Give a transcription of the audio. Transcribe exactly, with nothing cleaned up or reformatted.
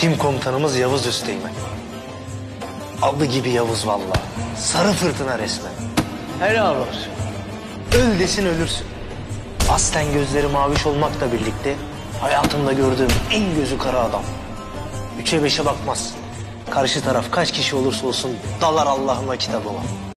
Tim komutanımız Yavuz Üsteğmen. Adı gibi Yavuz vallahi. Sarı fırtına resmen. Helal olsun. Öl desin ölürsün. Aslen gözleri maviş olmakla birlikte hayatımda gördüğüm en gözü kara adam. Üçe beşe bakmaz. Karşı taraf kaç kişi olursa olsun dalar Allah'ıma kitabıma.